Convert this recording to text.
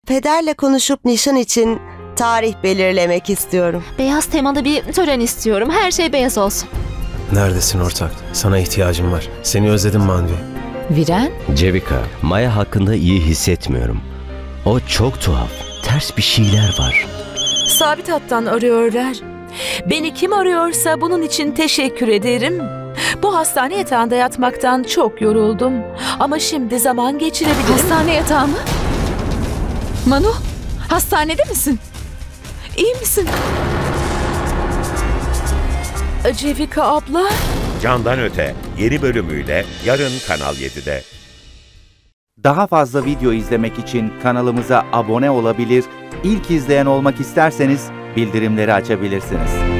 Pederle konuşup nişan için tarih belirlemek istiyorum. Beyaz temalı bir tören istiyorum. Her şey beyaz olsun. Neredesin ortak? Sana ihtiyacım var. Seni özledim Manvi. Viren? Cevika, Maya hakkında iyi hissetmiyorum. O çok tuhaf. Ters bir şeyler var. Sabit hattan arıyorlar. Beni kim arıyorsa bunun için teşekkür ederim. Bu hastane yatağında yatmaktan çok yoruldum. Ama şimdi zaman geçirebilirim. Hastane yatağı mı? Manu, hastanede misin? İyi misin? Cevika abla. Candan Öte yeni bölümüyle yarın Kanal 7'de. Daha fazla video izlemek için kanalımıza abone olabilir, ilk izleyen olmak isterseniz bildirimleri açabilirsiniz.